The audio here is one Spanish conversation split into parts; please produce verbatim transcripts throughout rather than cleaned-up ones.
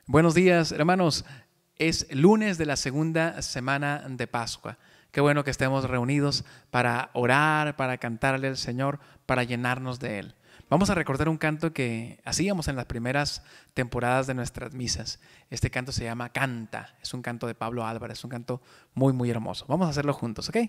Buenos días, hermanos. Es lunes de la segunda semana de Pascua. Qué bueno que estemos reunidos para orar, para cantarle al Señor, para llenarnos de Él. Vamos a recordar un canto que hacíamos en las primeras temporadas de nuestras misas. Este canto se llama Canta. Es un canto de Pablo Álvarez, un canto muy, muy hermoso. Vamos a hacerlo juntos, ¿ok?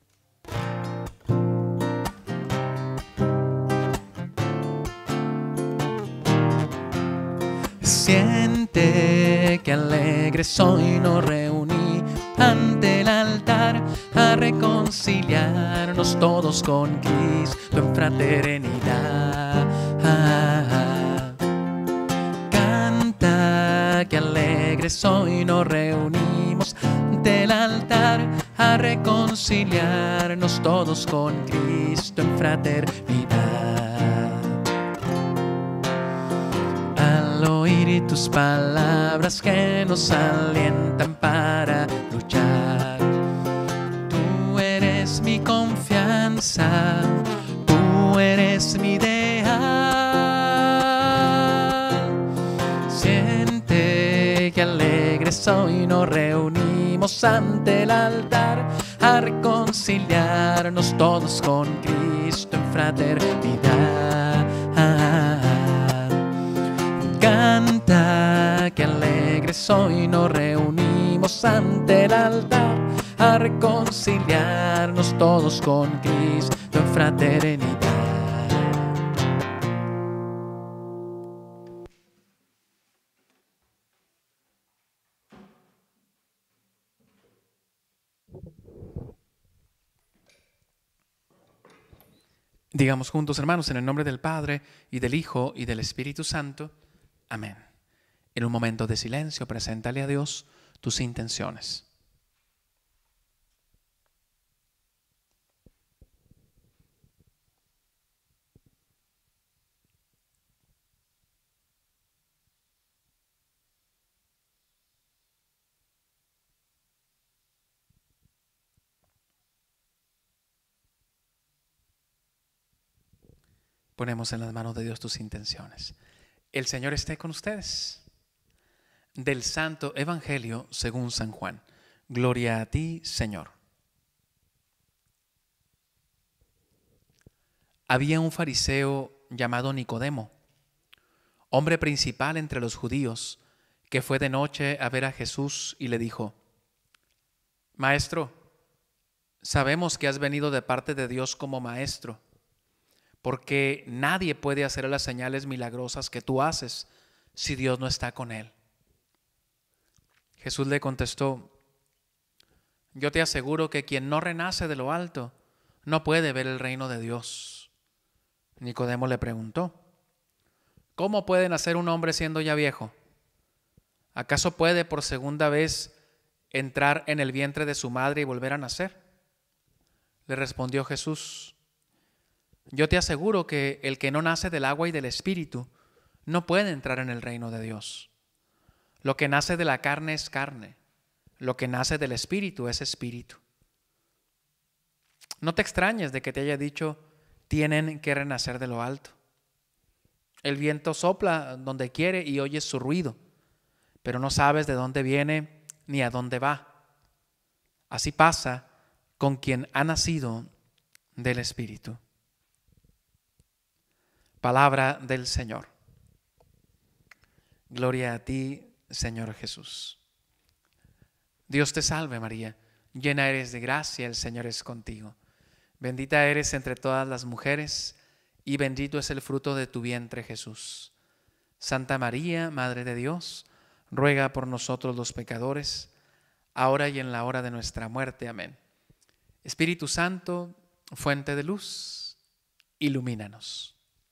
Siente que alegres hoy nos reuní ante el altar a reconciliarnos todos con Cristo en fraternidad. Ah, ah. Canta que alegres hoy nos reunimos ante el altar a reconciliarnos todos con Cristo en fraternidad. Al oír tus palabras que nos alientan para luchar, tú eres mi confianza, tú eres mi ideal. Siente que alegres hoy nos reunimos ante el altar a reconciliarnos todos con Cristo en fraternidad. Canta que alegres hoy nos reunimos ante el altar a reconciliarnos todos con Cristo en fraternidad. Digamos juntos, hermanos, en el nombre del Padre, y del Hijo, y del Espíritu Santo. Amén. En un momento de silencio, preséntale a Dios tus intenciones. Ponemos en las manos de Dios tus intenciones. El Señor esté con ustedes. Del Santo Evangelio según San Juan. Gloria a ti, Señor. Había un fariseo llamado Nicodemo, hombre principal entre los judíos, que fue de noche a ver a Jesús y le dijo: Maestro, sabemos que has venido de parte de Dios como maestro, porque nadie puede hacer las señales milagrosas que tú haces si Dios no está con él. Jesús le contestó: Yo te aseguro que quien no renace de lo alto no puede ver el reino de Dios. Nicodemo le preguntó: ¿Cómo puede nacer un hombre siendo ya viejo? ¿Acaso puede por segunda vez entrar en el vientre de su madre y volver a nacer? Le respondió Jesús: Yo te aseguro que el que no nace del agua y del Espíritu no puede entrar en el reino de Dios. Lo que nace de la carne es carne, lo que nace del Espíritu es Espíritu. No te extrañes de que te haya dicho: tienen que renacer de lo alto. El viento sopla donde quiere y oyes su ruido, pero no sabes de dónde viene ni a dónde va. Así pasa con quien ha nacido del Espíritu. Palabra del Señor. Gloria a ti, Señor Jesús. Dios te salve, María, llena eres de gracia, el Señor es contigo. Bendita eres entre todas las mujeres y bendito es el fruto de tu vientre, Jesús. Santa María, Madre de Dios, ruega por nosotros los pecadores, ahora y en la hora de nuestra muerte. Amén. Espíritu Santo, fuente de luz, ilumínanos.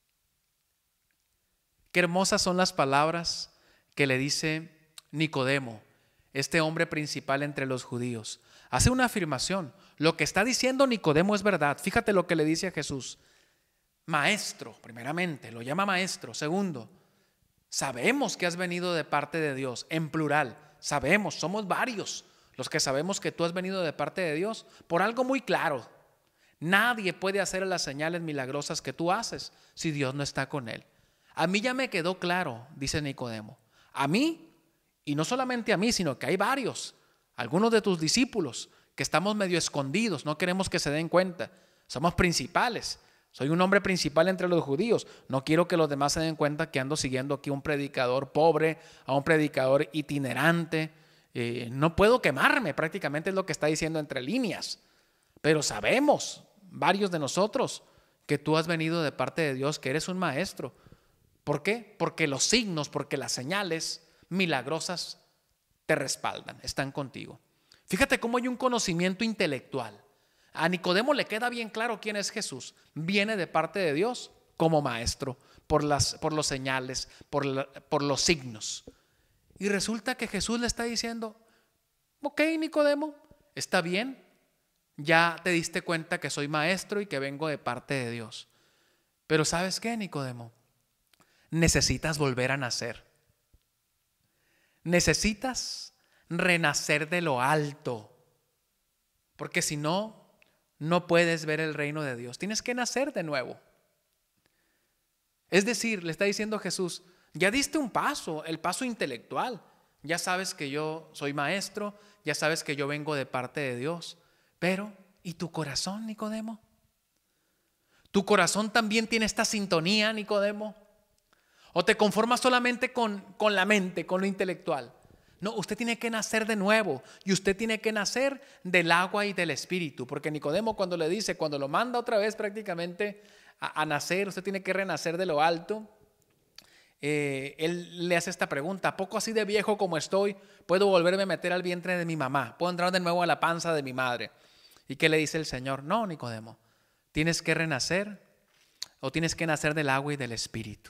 Qué hermosas son las palabras que le dice Nicodemo, este hombre principal entre los judíos. Hace una afirmación. Lo que está diciendo Nicodemo es verdad. Fíjate lo que le dice a Jesús. Maestro, primeramente, lo llama maestro. Segundo, sabemos que has venido de parte de Dios, en plural. Sabemos, somos varios los que sabemos que tú has venido de parte de Dios por algo muy claro. Nadie puede hacer las señales milagrosas que tú haces si Dios no está con él. A mí ya me quedó claro, dice Nicodemo. A mí Y no solamente a mí, sino que hay varios, algunos de tus discípulos, que estamos medio escondidos, no queremos que se den cuenta. Somos principales. Soy un hombre principal entre los judíos. No quiero que los demás se den cuenta que ando siguiendo aquí a un predicador pobre, a un predicador itinerante. Eh, no puedo quemarme, prácticamente es lo que está diciendo entre líneas. Pero sabemos, varios de nosotros, que tú has venido de parte de Dios, que eres un maestro. ¿Por qué? Porque los signos, porque las señales milagrosas te respaldan, están contigo. Fíjate cómo hay un conocimiento intelectual. A Nicodemo le queda bien claro quién es Jesús. Viene de parte de Dios como maestro, por, las, por los señales, por, la, por los signos. Y resulta que Jesús le está diciendo, ok, Nicodemo, está bien, ya te diste cuenta que soy maestro y que vengo de parte de Dios. Pero ¿sabes qué, Nicodemo? Necesitas volver a nacer. Necesitas renacer de lo alto, porque si no, no puedes ver el reino de Dios. Tienes que nacer de nuevo. Es decir, le está diciendo Jesús, ya diste un paso, el paso intelectual. Ya sabes que yo soy maestro, ya sabes que yo vengo de parte de Dios. Pero, ¿y tu corazón, Nicodemo? ¿Tu corazón también tiene esta sintonía, Nicodemo? ¿O te conformas solamente con, con la mente, con lo intelectual? No, usted tiene que nacer de nuevo y usted tiene que nacer del agua y del espíritu, porque Nicodemo cuando le dice, cuando lo manda otra vez prácticamente a, a nacer, usted tiene que renacer de lo alto, eh, él le hace esta pregunta, ¿a poco así de viejo como estoy puedo volverme a meter al vientre de mi mamá? ¿Puedo entrar de nuevo a la panza de mi madre? ¿Y qué le dice el Señor? No, Nicodemo, tienes que renacer o tienes que nacer del agua y del espíritu.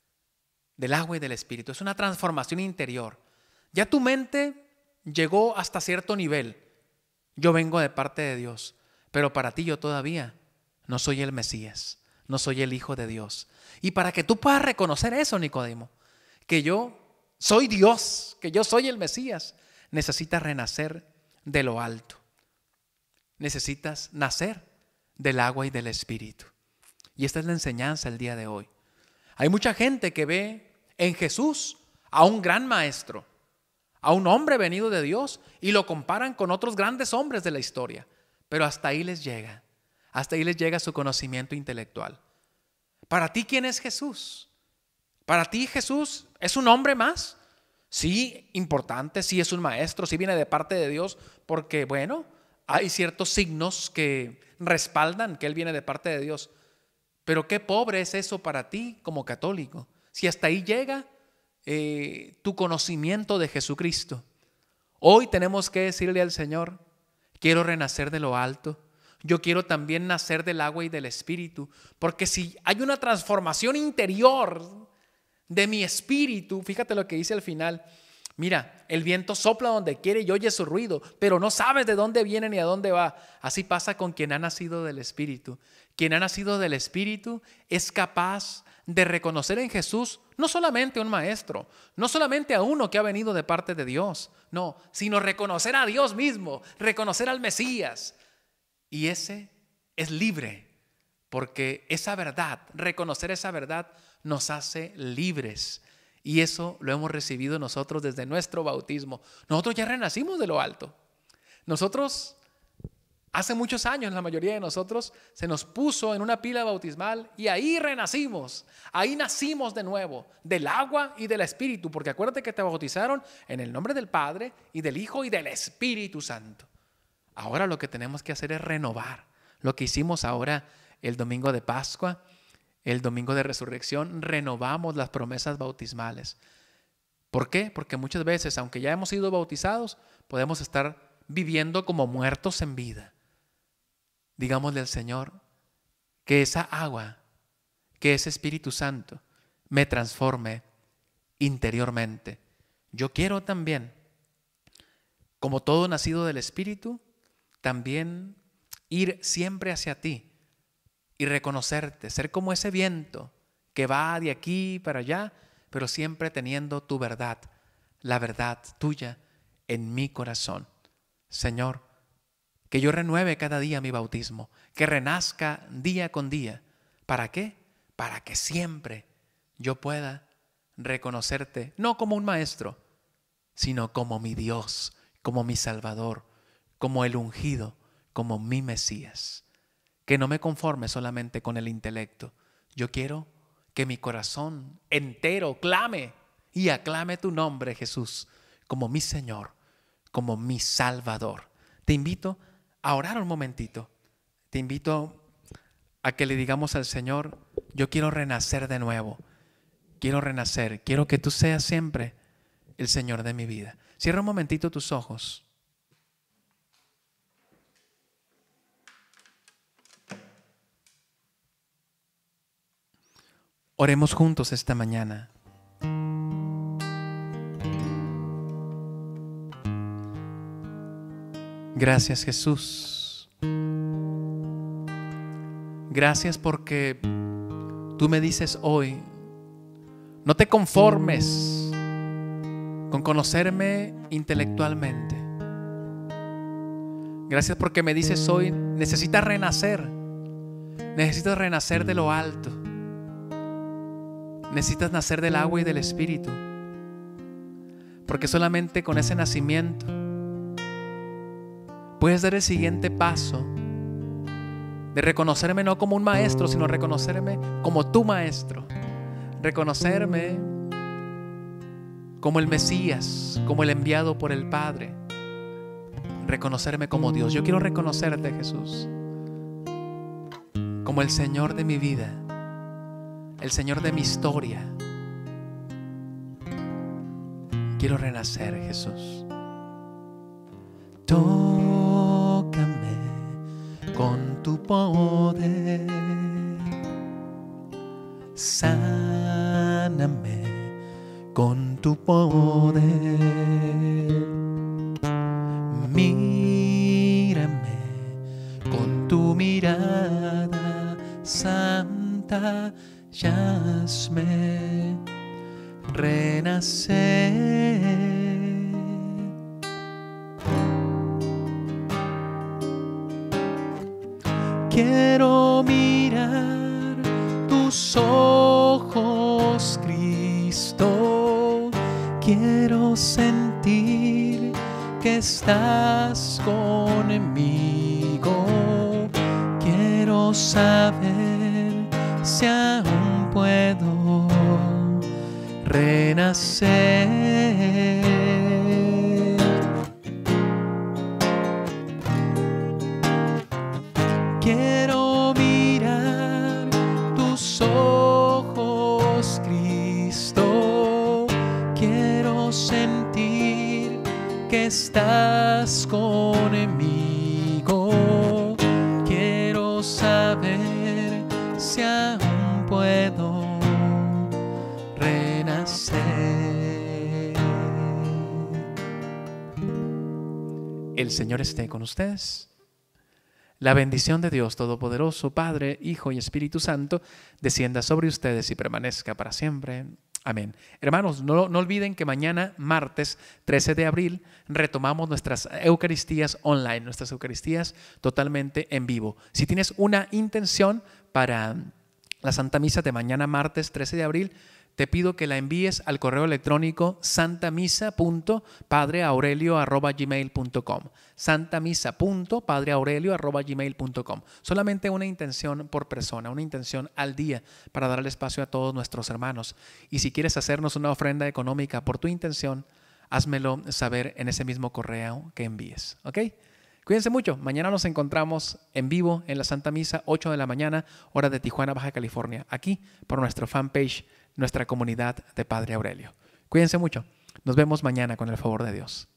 Del agua y del espíritu. Es una transformación interior. Ya tu mente llegó hasta cierto nivel. Yo vengo de parte de Dios, pero para ti yo todavía no soy el Mesías, no soy el Hijo de Dios. Y para que tú puedas reconocer eso, Nicodemo, que yo soy Dios, que yo soy el Mesías, necesitas renacer de lo alto. Necesitas nacer del agua y del espíritu. Y esta es la enseñanza el día de hoy. Hay mucha gente que ve en Jesús a un gran maestro, a un hombre venido de Dios, y lo comparan con otros grandes hombres de la historia. Pero hasta ahí les llega, hasta ahí les llega su conocimiento intelectual. ¿Para ti quién es Jesús? ¿Para ti Jesús es un hombre más? Sí, importante, sí es un maestro, sí viene de parte de Dios, porque bueno, hay ciertos signos que respaldan que Él viene de parte de Dios. Pero qué pobre es eso para ti como católico, si hasta ahí llega eh, tu conocimiento de Jesucristo. Hoy tenemos que decirle al Señor, quiero renacer de lo alto, yo quiero también nacer del agua y del espíritu, porque si hay una transformación interior de mi espíritu, fíjate lo que dice al final, mira, el viento sopla donde quiere y oye su ruido, pero no sabes de dónde viene ni a dónde va. Así pasa con quien ha nacido del Espíritu. Quien ha nacido del Espíritu es capaz de reconocer en Jesús no solamente a un maestro, no solamente a uno que ha venido de parte de Dios, no, sino reconocer a Dios mismo, reconocer al Mesías. Y ese es libre, porque esa verdad, reconocer esa verdad nos hace libres. Y eso lo hemos recibido nosotros desde nuestro bautismo. Nosotros ya renacimos de lo alto. Nosotros, hace muchos años, la mayoría de nosotros se nos puso en una pila bautismal y ahí renacimos. Ahí nacimos de nuevo, del agua y del Espíritu. Porque acuérdate que te bautizaron en el nombre del Padre y del Hijo y del Espíritu Santo. Ahora lo que tenemos que hacer es renovar lo que hicimos ahora el domingo de Pascua. El domingo de resurrección renovamos las promesas bautismales. ¿Por qué? Porque muchas veces, aunque ya hemos sido bautizados, podemos estar viviendo como muertos en vida. Digámosle al Señor que esa agua, que ese Espíritu Santo me transforme interiormente. Yo quiero también, como todo nacido del Espíritu, también ir siempre hacia ti. Y reconocerte, ser como ese viento que va de aquí para allá, pero siempre teniendo tu verdad, la verdad tuya en mi corazón. Señor, que yo renueve cada día mi bautismo, que renazca día con día. ¿Para qué? Para que siempre yo pueda reconocerte, no como un maestro, sino como mi Dios, como mi Salvador, como el ungido, como mi Mesías. Que no me conforme solamente con el intelecto. Yo quiero que mi corazón entero clame y aclame tu nombre, Jesús, como mi Señor, como mi Salvador. Te invito a orar un momentito. Te invito a que le digamos al Señor, yo quiero renacer de nuevo. Quiero renacer. Quiero que tú seas siempre el Señor de mi vida. Cierra un momentito tus ojos. Oremos juntos esta mañana. Gracias, Jesús. Gracias porque tú me dices hoy, no te conformes con conocerme intelectualmente. Gracias porque me dices hoy, necesitas renacer. Necesitas renacer de lo alto. Necesitas nacer del agua y del Espíritu. Porque solamente con ese nacimiento puedes dar el siguiente paso de reconocerme no como un maestro, sino reconocerme como tu maestro. Reconocerme como el Mesías, como el enviado por el Padre. Reconocerme como Dios. Yo quiero reconocerte, Jesús, como el Señor de mi vida, el Señor de mi historia. Quiero renacer, Jesús. Tócame con tu poder, sáname con tu poder, mírame con tu mirada santa, y hazme renacer. Quiero mirar tus ojos, Cristo. Quiero sentir que estás conmigo. Quiero saber si aún puedo renacer. Quiero mirar tus ojos, Cristo. Quiero sentir que estás conmigo. Quiero saber si aún puedo renacer. El Señor esté con ustedes. La bendición de Dios Todopoderoso, Padre, Hijo y Espíritu Santo, descienda sobre ustedes y permanezca para siempre. Amén. Hermanos, no, no olviden que mañana, martes trece de abril, retomamos nuestras Eucaristías online, nuestras Eucaristías totalmente en vivo. Si tienes una intención para la Santa Misa de mañana, martes trece de abril, te pido que la envíes al correo electrónico santamisa punto padre aurelio arroba gmail punto com. santamisa punto padre aurelio arroba gmail punto com. Solamente una intención por persona, una intención al día para darle espacio a todos nuestros hermanos. Y si quieres hacernos una ofrenda económica por tu intención, házmelo saber en ese mismo correo que envíes. ¿Ok? Cuídense mucho. Mañana nos encontramos en vivo en la Santa Misa, ocho de la mañana, hora de Tijuana, Baja California, aquí por nuestro fanpage, nuestra comunidad de Padre Aurelio. Cuídense mucho. Nos vemos mañana con el favor de Dios.